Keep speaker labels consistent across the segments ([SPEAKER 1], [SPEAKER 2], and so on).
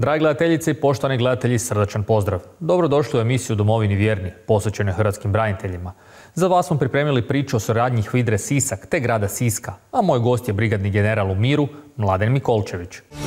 [SPEAKER 1] Dragi gledateljice i poštovani gledatelji, srdačan pozdrav. Dobrodošli u emisiju Domovini vjerni, posvećene hrvatskim braniteljima. Za vas smo pripremili priču o suradnji HVIDRA-e Sisak te grada Siska, a moj gost je brigadni general u miru, Mladen Mikolčević.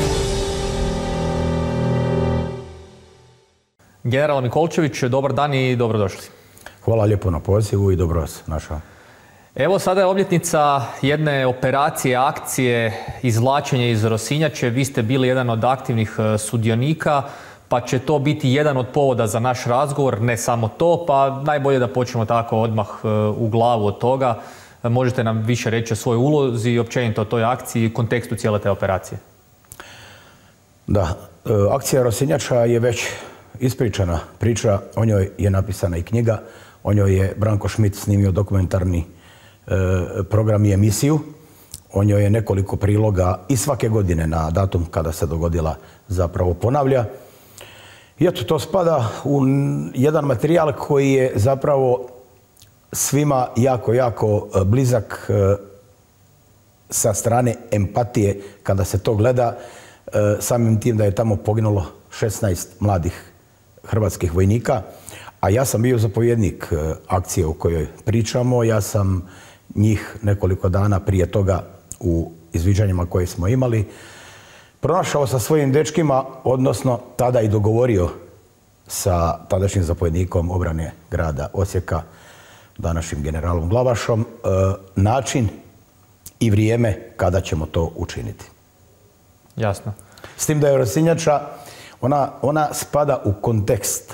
[SPEAKER 1] General Mikolčević, dobar dan i dobrodošli.
[SPEAKER 2] Hvala lijepo na pozivu i dobro vas našao.
[SPEAKER 1] Evo sada je obljetnica jedne operacije, akcije, izvlačenja iz Rosinjače. Vi ste bili jedan od aktivnih sudionika, pa će to biti jedan od povoda za naš razgovor, ne samo to, pa najbolje da počnemo tako odmah u glavu od toga. Možete nam više reći o svojoj ulozi i općenito o toj akciji i kontekstu cijele te operacije.
[SPEAKER 2] Da, akcija Rosinjača je već ispričana priča, o njoj je napisana i knjiga, o njoj je Branko Schmidt snimio dokumentarni program i emisiju, o njoj je nekoliko priloga i svake godine na datum kada se dogodila zapravo ponavlja. I eto, to spada u jedan materijal koji je zapravo svima jako blizak sa strane empatije kada se to gleda, samim tim da je tamo poginulo 16 mladih hrvatskih vojnika, a ja sam bio zapovjednik akcije o kojoj pričamo. Ja sam njih nekoliko dana prije toga u izviđanjima koje smo imali pronašao sa svojim dečkima, odnosno tada i dogovorio sa tadašnjim zapovjednikom obrane grada Osijeka, današnjim generalom Glavašom, način i vrijeme kada ćemo to učiniti.
[SPEAKER 1] Jasno.
[SPEAKER 2] S tim da je Rosinjača, ona spada u kontekst,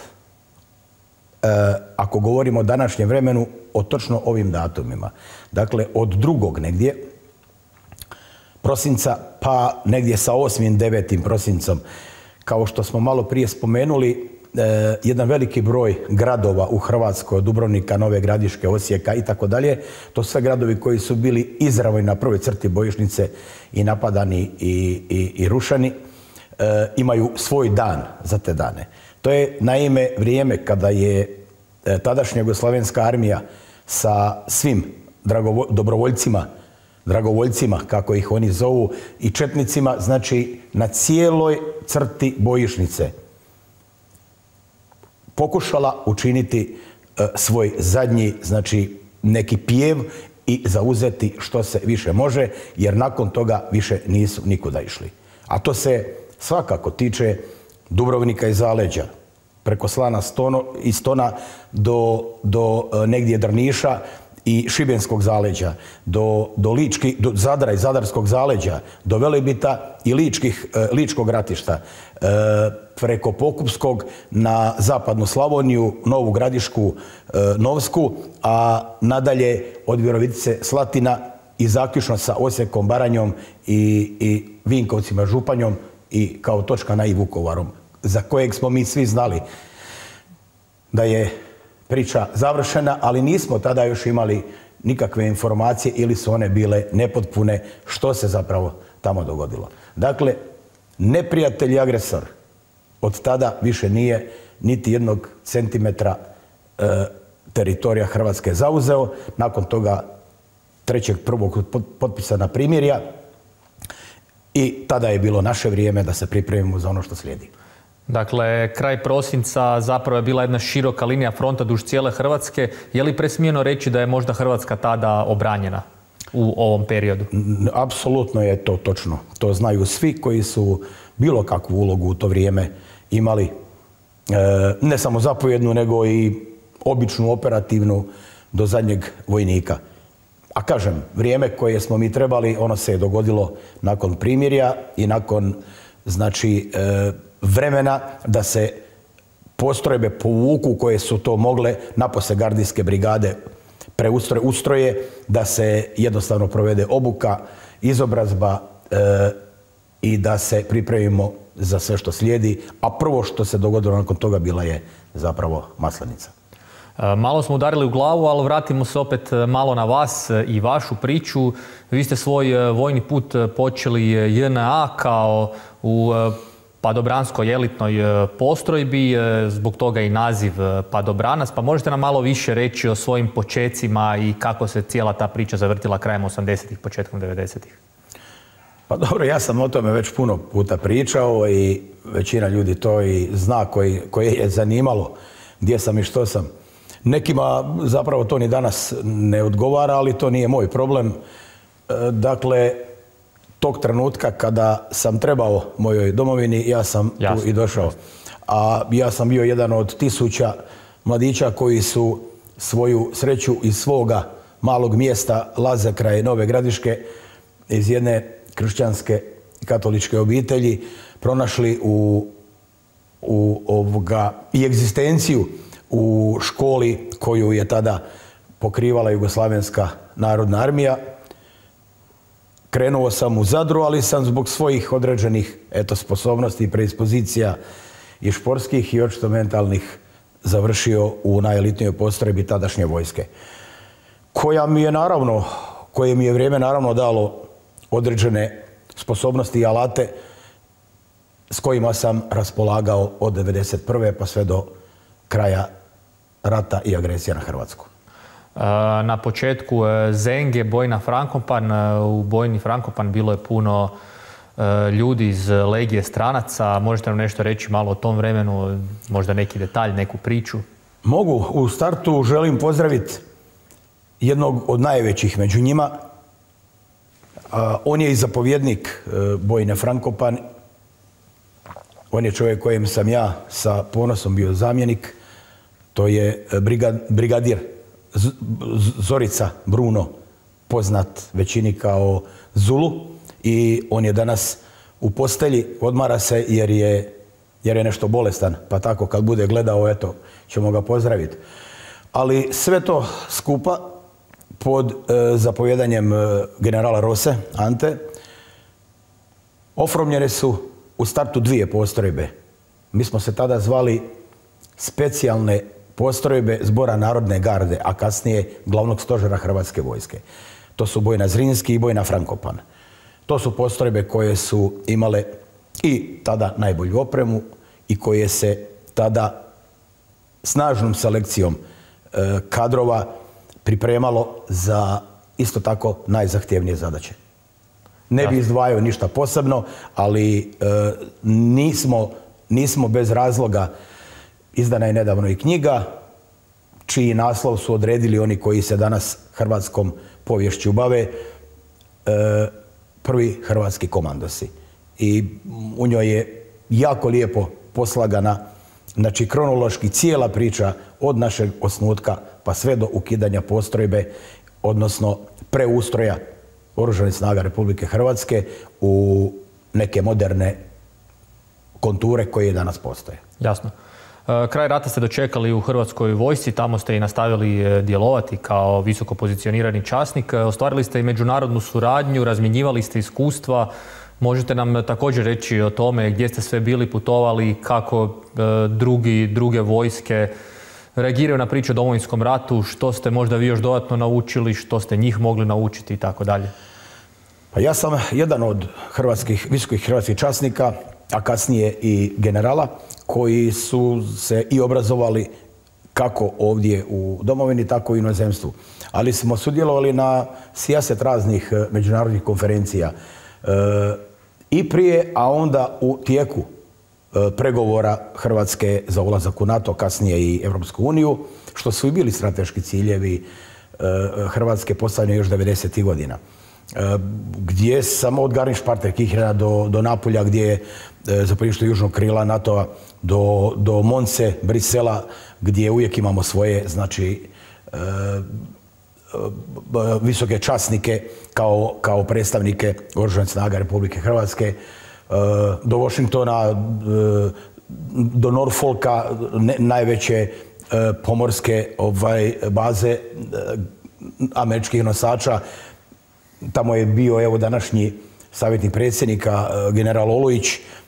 [SPEAKER 2] ako govorimo o današnjem vremenu, o točno ovim datumima. Dakle, od 2. negdje prosinca pa negdje sa 8. 9. prosincom, kao što smo malo prije spomenuli, jedan veliki broj gradova u Hrvatskoj, od Dubrovnika, Nove Gradiške, Osijeka i tako dalje, to su sve gradovi koji su bili izravno na prvoj crti bojišnice i napadani i rušeni, imaju svoj dan za te dane. To je naime vrijeme kada je tadašnja Jugoslavenska armija sa svim dobrovoljcima, dragovoljcima, kako ih oni zovu, i četnicima, znači na cijeloj crti bojišnice pokušala učiniti svoj zadnji, znači neki pjev i zauzeti što se više može, jer nakon toga više nisu nikuda išli. A to se svakako tiče Dubrovnika i zaleđa, preko Slana i Stona do negdje Drniša i Šibenskog zaleđa, do Zadra i Zadarskog zaleđa, do Velebita i Ličkog ratišta, preko Pokupskog na zapadnu Slavoniju, Novu Gradišku, Novsku, a nadalje od Virovitice, Slatina i zaključno sa Osijekom, Baranjom i Vinkovcima, Županjom i kao točka na i Vukovarom, za kojeg smo mi svi znali da je priča završena, ali nismo tada još imali nikakve informacije ili su one bile nepotpune što se zapravo tamo dogodilo. Dakle, neprijatelj i agresor od tada više nije niti 1 centimetra teritorija Hrvatske zauzeo. Nakon toga 3.1. potpisana primirja i tada je bilo naše vrijeme da se pripremimo za ono što slijedi.
[SPEAKER 1] Dakle, kraj prosinca zapravo je bila jedna široka linija fronta duž cijele Hrvatske. Je li presmijeno reći da je možda Hrvatska tada obranjena u ovom periodu?
[SPEAKER 2] Apsolutno je to točno. To znaju svi koji su bilo kakvu ulogu u to vrijeme imali. Ne samo zapovjednu, nego i običnu, operativnu, do zadnjeg vojnika. A kažem, vrijeme koje smo mi trebali, ono se je dogodilo nakon primirja i nakon, znači, vremena da se postrojbe povuku koje su to mogle, napose gardijske brigade ustroje, da se jednostavno provede obuka, izobrazba i da se pripremimo za sve što slijedi, a prvo što se dogodilo nakon toga bila je zapravo Maslenica.
[SPEAKER 1] Malo smo udarili u glavu, ali vratimo se opet malo na vas i vašu priču. Vi ste svoj vojni put počeli JNA kao u padobranskoj elitnoj postrojbi, zbog toga i naziv padobranac, pa možete nam malo više reći o svojim počecima i kako se cijela ta priča zavrtila krajem 80-ih, početkom 90-ih?
[SPEAKER 2] Pa dobro, ja sam o tome već puno puta pričao i većina ljudi to i zna koje je zanimalo gdje sam i što sam. Nekima zapravo to ni danas ne odgovara, ali to nije moj problem. Dakle, tog trenutka kada sam trebao mojoj domovini, ja sam tu i došao. A ja sam bio jedan od 1000 mladića koji su svoju sreću iz svoga malog mjesta Laze kraj Nove Gradiške iz jedne kršćanske katoličke obitelji pronašli i egzistenciju u školi koju je tada pokrivala Jugoslavenska narodna armija. Krenuo sam u Zadru, ali sam zbog svojih određenih sposobnosti, predispozicija i športskih i očito mentalnih završio u najelitnijoj postrojbi tadašnje vojske. Koje mi je vrijeme naravno dalo određene sposobnosti i alate s kojima sam raspolagao od 1991. pa sve do kraja rata i agresije na Hrvatsku.
[SPEAKER 1] Na početku Zenge, Bojna Frankopan. U Bojni Frankopan bilo je puno ljudi iz Legije stranaca. Možete nam nešto reći malo o tom vremenu, možda neki detalj, neku priču?
[SPEAKER 2] Mogu. U startu želim pozdraviti jednog od najvećih među njima. On je i zapovjednik Bojne Frankopan. On je čovjek kojem sam ja sa ponosom bio zamjenik. To je brigadir Zorica Bruno, poznat većini kao Zulu, i on je danas u postelji, odmara se jer je nešto bolestan, pa tako kad bude gledao, eto, ćemo ga pozdraviti. Ali sve to skupa pod zapovjedanjem generala Rose, Ante, oformljene su u startu 2 postrojbe. Mi smo se tada zvali specijalne postrojbe Zbora narodne garde, a kasnije glavnog stožera Hrvatske vojske. To su Bojna Zrinski i Bojna Frankopan. To su postrojbe koje su imale i tada najbolju opremu i koje se tada snažnom selekcijom kadrova pripremalo za isto tako najzahtjevnije zadaće. Ne bi izdvajao ništa posebno, ali nismo bez razloga. Izdana je nedavno i knjiga, čiji naslov su odredili oni koji se danas hrvatskom poviješću bave, prvi hrvatski komandosi. I u njoj je jako lijepo poslagana, znači kronološki cijela priča od našeg osnutka pa sve do ukidanja postrojbe, odnosno preustroja Oružanih snaga Republike Hrvatske u neke moderne konture koje danas postoje.
[SPEAKER 1] Jasno. Kraj rata ste dočekali u Hrvatskoj vojsci, tamo ste i nastavili djelovati kao visoko pozicionirani časnik. Ostvarili ste i međunarodnu suradnju, razmjenjivali ste iskustva. Možete nam također reći o tome gdje ste sve bili, putovali, kako druge vojske reagiraju na priču o Domovinskom ratu, što ste možda vi još dodatno naučili, što ste njih mogli naučiti i tako dalje?
[SPEAKER 2] Pa ja sam jedan od visokih hrvatskih časnika, a kasnije i generala, koji su se i obrazovali kako ovdje u domovini, tako i u inozemstvu. Ali smo sudjelovali na sijaset raznih međunarodnih konferencija i prije, a onda u tijeku pregovora Hrvatske za ulazak u NATO, kasnije i Europsku uniju, što su i bili strateški ciljevi Hrvatske postavljeni još 90. godina. Gdje samo od Garmisch-Partenkirchena do Napulja, gdje je zapovjedništvo južnog krila NATO-a, do Monce, Brisela, gdje uvijek imamo svoje, znači, visoke časnike kao predstavnike Oružanih snaga Republike Hrvatske, do Washingtona, do Norfolka, najveće pomorske baze američkih nosača. Tamo je bio, evo, današnji savjetnik predsjednika, general Olujić,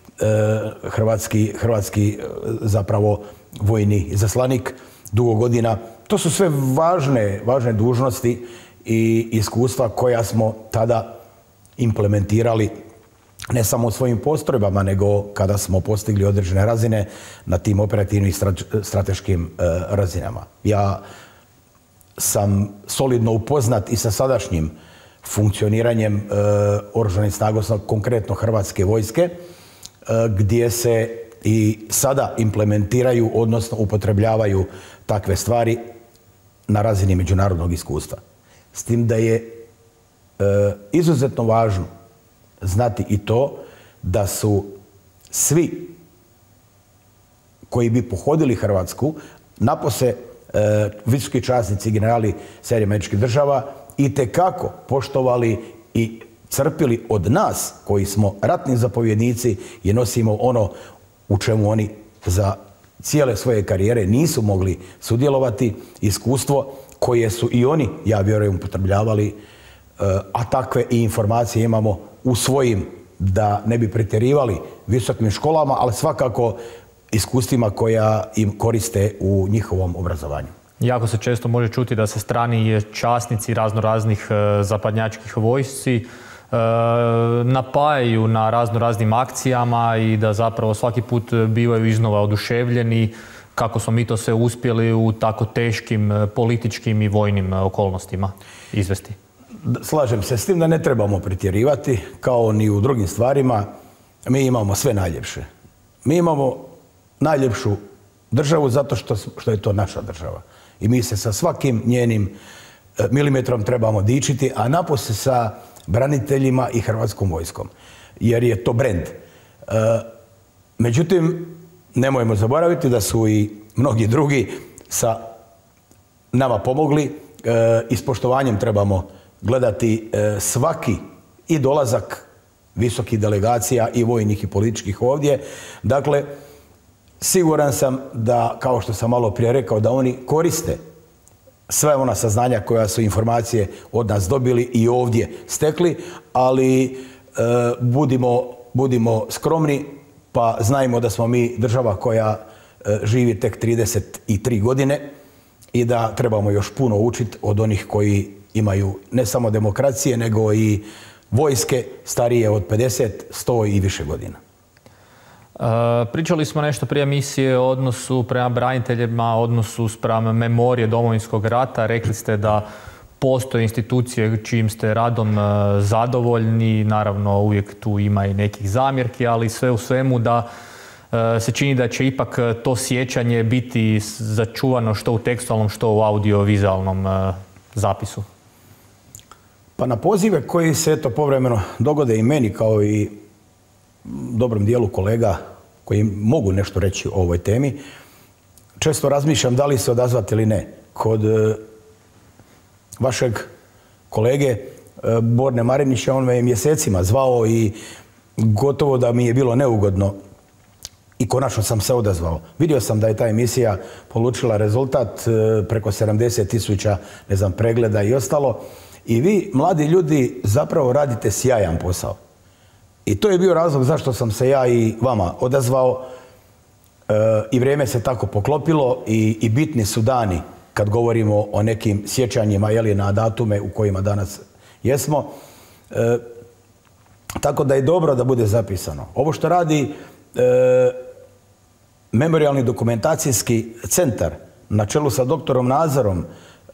[SPEAKER 2] hrvatski zapravo vojni izaslanik, dugo godina. To su sve važne dužnosti i iskustva koja smo tada implementirali ne samo u svojim postrojbama, nego kada smo postigli određene razine na tim operativnim i strateškim razinama. Ja sam solidno upoznat i sa sadašnjim funkcioniranjem Oružanih snaga, konkretno Hrvatske vojske. gdje se i sada implementiraju, odnosno upotrebljavaju takve stvari na razini međunarodnog iskustva. S tim da je izuzetno važno znati i to da su svi koji bi pohodili Hrvatsku, napose visoki časnici i generali SAD-a, itekako poštovali i crpili od nas koji smo ratni zapovjednici i nosimo ono u čemu oni za cijele svoje karijere nisu mogli sudjelovati, iskustvo koje su i oni, ja vjerujem, upotrebljavali, a takve i informacije imamo u svojim, da ne bi pretjerivali, visokim školama, ali svakako iskustvima koja im koriste u njihovom obrazovanju.
[SPEAKER 1] Jako se često može čuti da se strani časnici raznoraznih zapadnjačkih vojsci napajaju na raznoraznim akcijama i da zapravo svaki put bivaju iznova oduševljeni kako smo mi to sve uspjeli u tako teškim političkim i vojnim okolnostima izvesti.
[SPEAKER 2] Slažem se s tim da ne trebamo pretjerivati, kao ni u drugim stvarima. Mi imamo sve najljepše. Mi imamo najljepšu državu zato što je to naša država. I mi se sa svakim njenim milimetrom trebamo dičiti, a napose sa braniteljima i Hrvatskom vojskom. Jer je to brend. Međutim, nemojmo zaboraviti da su i mnogi drugi sa nama pomogli. I s poštovanjem trebamo gledati svaki i dolazak visokih delegacija i vojnih i političkih ovdje. Dakle, siguran sam da, kao što sam malo prije rekao, da oni koriste sve ona saznanja koja su informacije od nas dobili i ovdje stekli, ali budimo skromni, pa znajmo da smo mi država koja živi tek 33 godine i da trebamo još puno učiti od onih koji imaju ne samo demokracije, nego i vojske starije od 50, 100 i više godina.
[SPEAKER 1] Pričali smo nešto prije emisije o odnosu prema braniteljima, odnosu spram memorije Domovinskog rata. Rekli ste da postoje institucije čijim ste radom zadovoljni. Naravno, uvijek tu ima i nekih zamjerki, ali sve u svemu da se čini da će ipak to sjećanje biti začuvano što u tekstualnom, što u audiovizualnom zapisu.
[SPEAKER 2] Pa na pozive koji se eto povremeno dogode i meni kao i dobrom dijelu kolega koji mogu nešto reći o ovoj temi, često razmišljam da li se odazvati ili ne. Kod vašeg kolege Borne Marinića, on me je mjesecima zvao i gotovo da mi je bilo neugodno i konačno sam se odazvao. Vidio sam da je ta emisija polučila rezultat preko 70.000, ne znam, pregleda i ostalo. I vi, mladi ljudi, zapravo radite sjajan posao. I to je bio razlog zašto sam se ja i vama odazvao i vrijeme se tako poklopilo i bitni su dani kad govorimo o nekim sjećanjima na datume u kojima danas jesmo. Tako da je dobro da bude zapisano. Ovo što radi Memorijalni dokumentacijski centar na čelu sa doktorom Nazorom,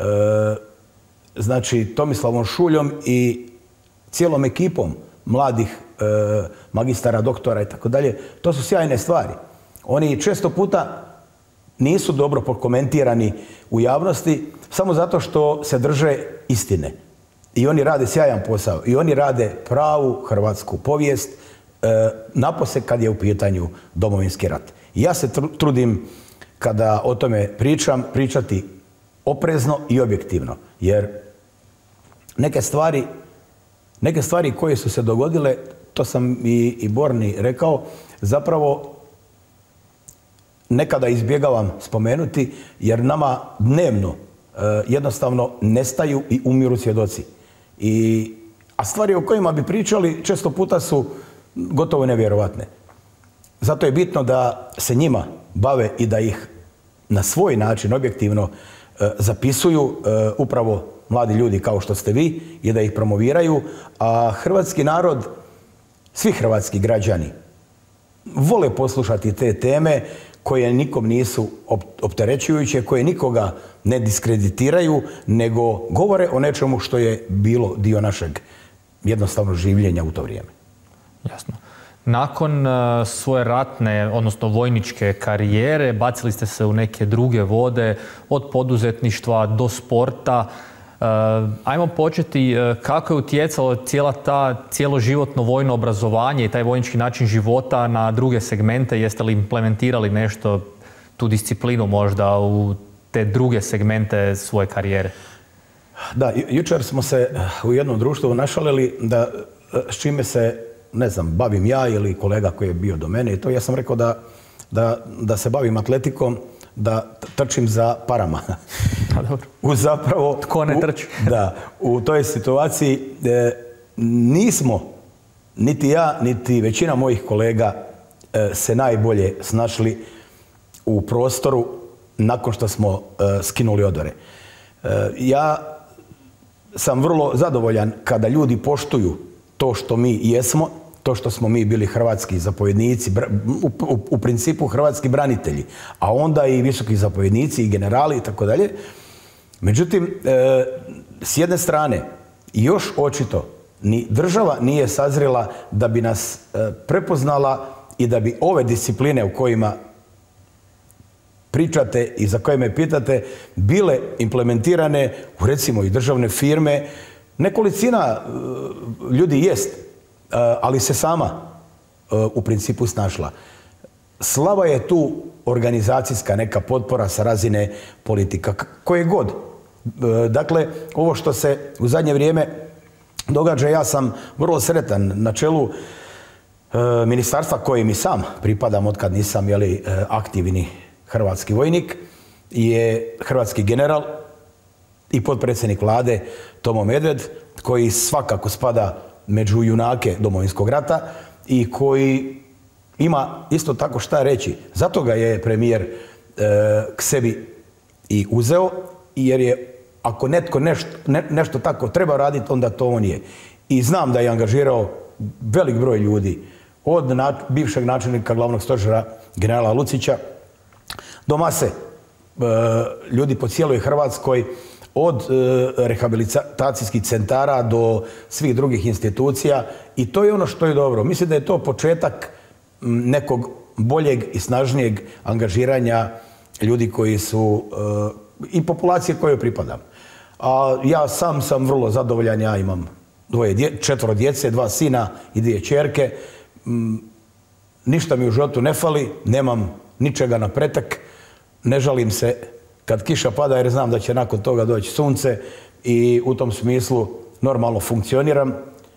[SPEAKER 2] znači Tomislavom Šuljom i cijelom ekipom mladih magistara, doktora i tako dalje, to su sjajne stvari. Oni često puta nisu dobro prokomentirani u javnosti samo zato što se drže istine. I oni rade sjajan posao. I oni rade pravu hrvatsku povijest, napose kad je u pitanju Domovinski rat. I ja se trudim kada o tome pričam, pričati oprezno i objektivno. Jer neke stvari koje su se dogodile, to sam i Borni rekao, zapravo nekada izbjegavam spomenuti, jer nama dnevno jednostavno nestaju i umiru svjedoci. A stvari o kojima bi pričali često puta su gotovo nevjerovatne. Zato je bitno da se njima bave i da ih na svoj način objektivno zapisuju upravo mladi ljudi kao što ste vi i da ih promoviraju, a hrvatski narod, svi hrvatski građani vole poslušati te teme koje nikom nisu opterećujuće, koje nikoga ne diskreditiraju, nego govore o nečemu što je bilo dio našeg jednostavno življenja u to vrijeme.
[SPEAKER 1] Jasno. Nakon svoje ratne, odnosno vojničke karijere, bacili ste se u neke druge vode, od poduzetništva do sporta. Ajmo početi, kako je utjecalo cijeloživotno vojno obrazovanje i taj vojnički način života na druge segmente? Jeste li implementirali nešto, tu disciplinu možda, u te druge segmente svoje karijere?
[SPEAKER 2] Da, jučer smo se u jednom društvu našalili da s čime se, ne znam, bavim ja ili kolega koji je bio do mene i to, ja sam rekao da se bavim atletikom, da trčim za parama.
[SPEAKER 1] Zapravo, tko ne trči?
[SPEAKER 2] Da, u toj situaciji nismo, niti ja, niti većina mojih kolega se najbolje snašli u prostoru nakon što smo skinuli odore. Ja sam vrlo zadovoljan kada ljudi poštuju to što mi jesmo, to što smo mi bili hrvatski zapovjednici, u principu hrvatski branitelji, a onda i visoki zapovjednici i generali i tako dalje. Međutim, s jedne strane, još očito, ni država nije sazrela da bi nas prepoznala i da bi ove discipline u kojima pričate i za koje me pitate bile implementirane u, recimo, i državne firme. Nekolicina ljudi jest, ali se sama u principu snašla. Slaba je tu organizacijska neka potpora sa razine politika, koje god. Dakle, ovo što se u zadnje vrijeme događa, ja sam vrlo sretan na čelu ministarstva kojem i sam pripadam otkad nisam aktivni hrvatski vojnik, je hrvatski general i potpredsjednik Vlade Tomo Medved, koji svakako spada među junake Domovinskog rata i koji ima isto tako šta reći. Zato ga je premijer k sebi i uzeo, jer je, ako netko nešto tako treba raditi, onda to on je. I znam da je angažirao velik broj ljudi, od bivšeg načelnika glavnog stožera generala Lucića do mase ljudi po cijeloj Hrvatskoj, od rehabilitacijskih centara do svih drugih institucija, i to je ono što je dobro. Mislim da je to početak nekog boljeg i snažnijeg angažiranja ljudi koji su i populacije kojoj pripadam. A ja sam vrlo zadovoljan, ja imam 4 djece, 2 sina i 2 ćerke. Ništa mi u životu ne fali, nemam ničega na pretek, ne žalim se kad kiša pada jer znam da će nakon toga doći sunce i u tom smislu normalno funkcioniram.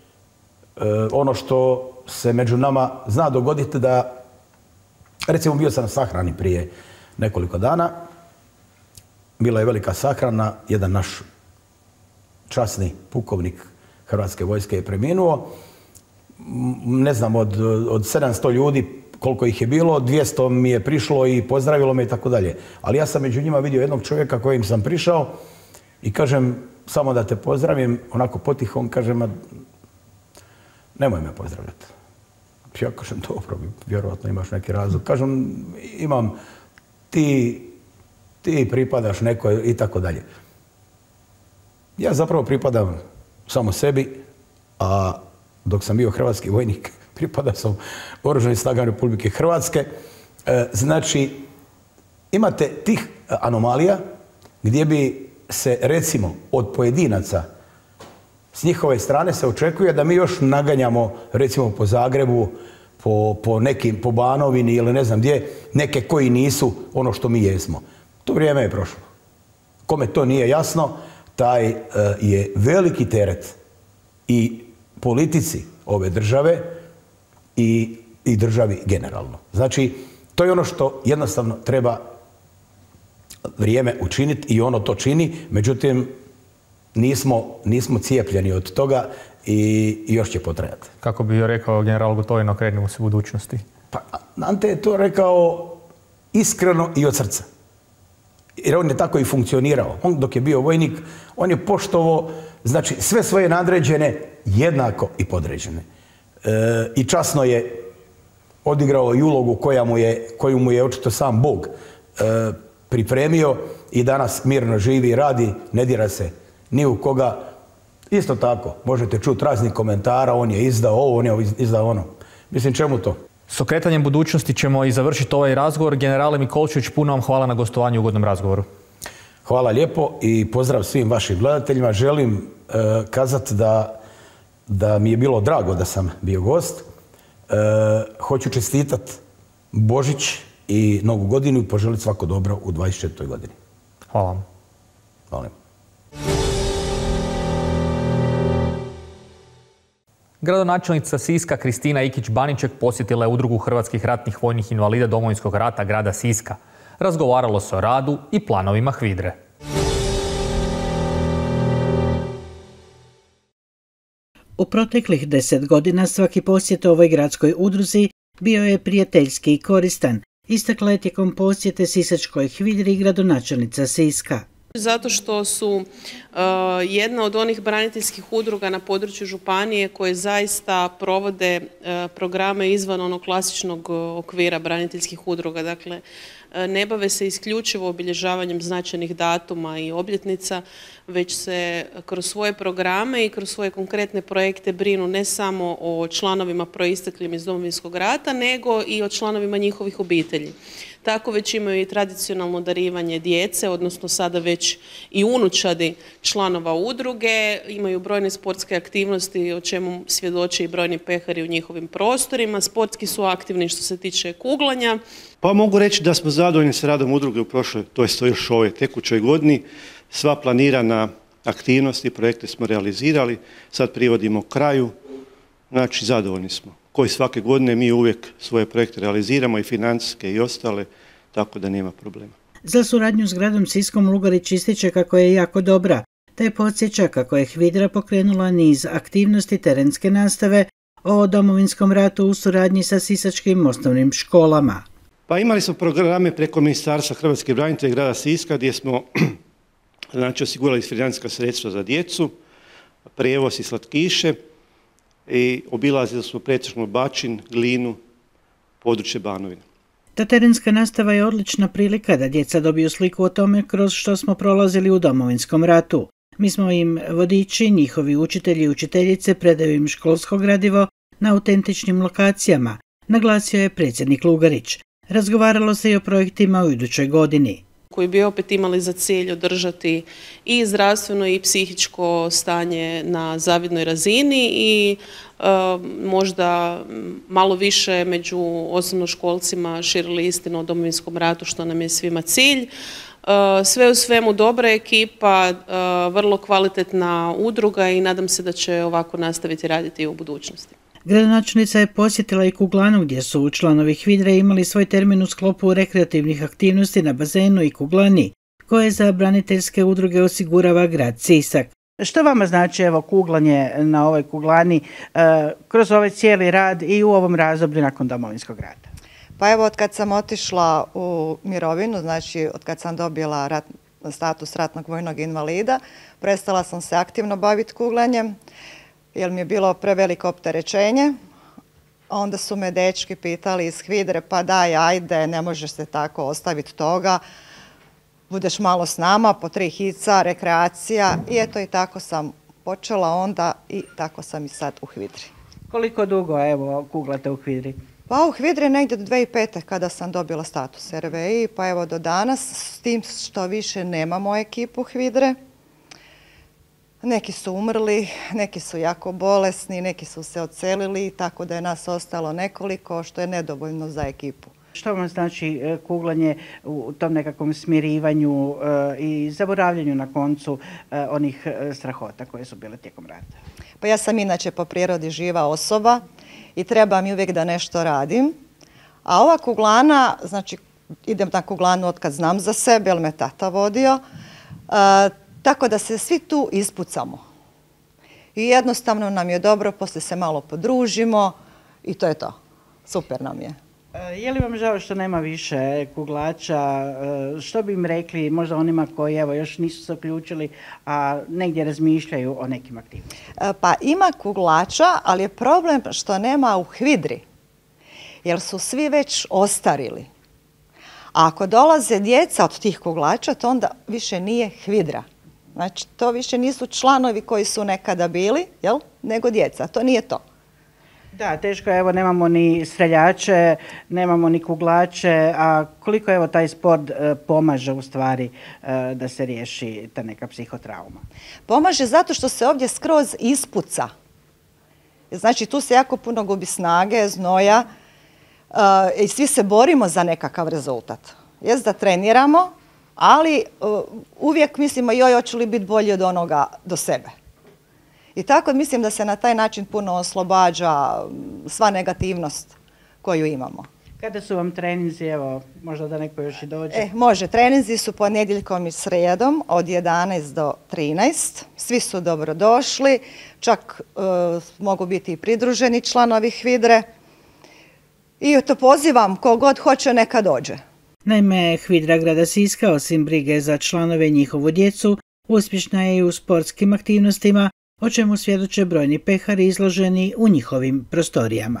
[SPEAKER 2] Ono što se među nama zna dogoditi da, recimo, bio sam na sahrani prije nekoliko dana, bila je velika sahrana, jedan naš časni pukovnik Hrvatske vojske je preminuo, ne znam, od 700 ljudi koliko ih je bilo, 200 mi je prišlo i pozdravilo me i tako dalje. Ali ja sam među njima vidio jednog čovjeka kojim sam prišao i kažem, samo da te pozdravim, onako potihom, kažem, nemoj me pozdravljati. Ja kažem, dobro, vjerojatno imaš neki razlog. Kažem, imam, ti pripadaš nekoj i tako dalje. Ja zapravo pripadam samo sebi, a dok sam bio hrvatski vojnik, pripadao sam Oružanim snagama Republike Hrvatske. Znači, imate tih anomalija gdje bi se, recimo, od pojedinaca s njihove strane se očekuje da mi još naganjamo, recimo, po Zagrebu, po Banovini ili ne znam gdje, neke koji nisu ono što mi jesmo. To vrijeme je prošlo. Kome to nije jasno, taj je veliki teret i politici ove države i državi generalno. Znači, to je ono što jednostavno treba vrijeme učiniti i ono to čini, međutim, nismo cijepljeni od toga i još će potrajati.
[SPEAKER 1] Kako bi rekao general Gotovina, okrenimo se budućnosti?
[SPEAKER 2] Pa, Ante je to rekao iskreno i od srca. Jer on je tako i funkcionirao. On dok je bio vojnik, on je poštovao, znači, sve svoje nadređene jednako i podređene. I časno je odigrao i ulogu koju mu je očito sam Bog pripremio i danas mirno živi i radi, ne dira se ni u koga. Isto tako, možete čuti raznih komentara, on je izdao ovo, on je izdao ono. Mislim, čemu to?
[SPEAKER 1] S okretanjem budućnosti ćemo i završiti ovaj razgovor. Generale Mikolčević, puno vam hvala na gostovanju u ugodnom razgovoru.
[SPEAKER 2] Hvala lijepo i pozdrav svim vašim gledateljima. Želim kazati da mi je bilo drago da sam bio gost. Hoću čestitati Božić i Novu godinu i poželiti svako dobro u 24. godini.
[SPEAKER 1] Hvala vam.
[SPEAKER 2] Hvala.
[SPEAKER 1] Gradonačelnica Siska Kristina Ikić-Baniček posjetila je Udrugu hrvatskih ratnih vojnih invalida Domovinskog rata grada Siska. Razgovaralo se o radu i planovima HVIDRE.
[SPEAKER 3] U proteklih 10 godina svaki posjet ovoj gradskoj udruzi bio je prijateljski i koristan, istakla je tijekom posjete sisačkoj HVIDRI i gradonačelnica Siska.
[SPEAKER 4] Zato što su jedna od onih braniteljskih udruga na području županije koje zaista provode programe izvan onog klasičnog okvira braniteljskih udruga. Dakle, ne bave se isključivo obilježavanjem značajnih datuma i obljetnica, već se kroz svoje programe i kroz svoje konkretne projekte brinu ne samo o članovima proisteklim iz Domovinskog rata, nego i o članovima njihovih obitelji. Tako već imaju i tradicionalno darivanje djece, odnosno sada već i unučadi članova udruge, imaju brojne sportske aktivnosti o čemu svjedoče i brojni pehari u njihovim prostorima, sportski su aktivni što se tiče kuglanja.
[SPEAKER 5] Pa mogu reći da smo zadovoljni s radom udruge u prošloj, to jest još ove tekućoj godini. Sva planirana aktivnosti, projekte smo realizirali, sad privodimo kraju, znači zadovoljni smo. Koji svake godine mi uvijek svoje projekte realiziramo i financijske i ostale, tako da nema problema.
[SPEAKER 3] Za suradnju s gradom Siskom Lugarić ističe kako je jako dobra, te podsjeća kako je HVIDRA pokrenula niz aktivnosti terenske nastave o Domovinskom ratu u suradnji sa sisačkim osnovnim školama.
[SPEAKER 5] Pa imali smo programe preko Ministarstva hrvatskih branitelja i grada Siska gdje smo znači, osigurali financijska sredstva za djecu, prijevoz i slatkiše i obilazili smo pretežno Bačin, Glinu, područje Banovine.
[SPEAKER 3] Ta terenska nastava je odlična prilika da djeca dobiju sliku o tome kroz što smo prolazili u Domovinskom ratu. Mi smo im vodiči, njihovi učitelji i učiteljice predaju im školsko gradivo na autentičnim lokacijama, naglasio je predsjednik Lugarić. Razgovaralo se i o projektima u idućoj godini,
[SPEAKER 4] koji bi opet imali za cilj održati i zdravstveno i psihičko stanje na zavidnoj razini i možda malo više među osnovnoškolcima širili istinu o Domovinskom ratu, što nam je svima cilj. Sve u svemu dobra ekipa, vrlo kvalitetna udruga i nadam se da će ovako nastaviti raditi i u budućnosti.
[SPEAKER 3] Gradonačelnica je posjetila i kuglanu gdje su članovi HVIDRE imali svoj termin u sklopu rekreativnih aktivnosti na bazenu i kuglani, koje za braniteljske udruge osigurava grad Sisak. Što vama znači evo kuglanje na ovoj kuglani kroz ovaj cijeli rad i u ovom razdoblju nakon Domovinskog rata?
[SPEAKER 6] Pa evo od kad sam otišla u mirovinu, znači od kad sam dobila status ratnog vojnog invalida, prestala sam se aktivno baviti kuglanjem jer mi je bilo preveliko opterećenje. Onda su me dečki pitali iz HVIDRE, pa daj, ajde, ne možeš se tako ostaviti toga, budeš malo s nama, po 3 hica, rekreacija i eto i tako sam počela onda i tako sam i sad u HVIDRI.
[SPEAKER 3] Koliko dugo evo kuglate u HVIDRI?
[SPEAKER 6] Pa u HVIDRI negdje do 2005. kada sam dobila status RVI, pa evo do danas, s tim što više nemamo ekipu HVIDRE. Neki su umrli, neki su jako bolesni, neki su se odselili, tako da je nas ostalo nekoliko, što je nedovoljno za ekipu.
[SPEAKER 3] Što vam znači kuglanje u tom nekakvom smirivanju i zaboravljanju na koncu onih strahota koje su bile tijekom rata?
[SPEAKER 6] Pa ja sam inače po prirodi živa osoba i treba mi uvijek da nešto radim. A ova kuglana, znači idem na kuglanu od kad znam za sebe, jer me tata vodio, tako da se svi tu ispucamo. I jednostavno nam je dobro, poslije se malo podružimo i to je to. Super nam je.
[SPEAKER 3] Je li vam žao što nema više kuglača? Što bi im rekli možda onima koji evo još nisu se uključili, a negdje razmišljaju o nekim aktivnostima?
[SPEAKER 6] Pa ima kuglača, ali je problem što nema u HVIDRI, jer su svi već ostarili. A ako dolaze djeca od tih kuglača, to onda više nije HVIDRA. Znači, to više nisu članovi koji su nekada bili, jel? Nego djeca. To nije to.
[SPEAKER 3] Da, teško je, evo nemamo ni streljače, nemamo ni kuglače, a koliko evo taj sport pomaže u stvari da se riješi ta neka psihotrauma?
[SPEAKER 6] Pomaže zato što se ovdje skroz ispuca. Znači tu se jako puno gubi snage, znoja i svi se borimo za nekakav rezultat. Jest da treniramo, ali uvijek mislimo joj hoću li biti bolji od onoga do sebe. I tako mislim da se na taj način puno oslobađa sva negativnost koju imamo.
[SPEAKER 3] Kada su vam treninzi, evo, možda da neko još i dođe?
[SPEAKER 6] Može, treninzi su ponedjeljkom i srijedom od 11 do 13. Svi su dobrodošli, čak mogu biti i pridruženi članovi HVIDRE. I to pozivam, kogod hoće neka dođe.
[SPEAKER 3] Naime, HVIDRA grada Siska, osim brige za članove i njihovu djecu, uspješna je i u sportskim aktivnostima, o čemu svjedoče brojni pehari izloženi u njihovim prostorijama.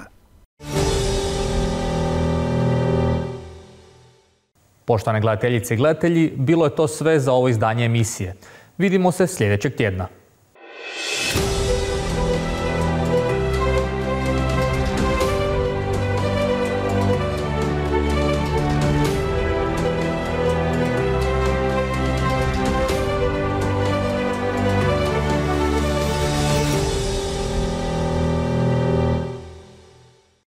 [SPEAKER 1] Poštovane gledateljice i gledatelji, bilo je to sve za ovo izdanje emisije. Vidimo se sljedećeg tjedna.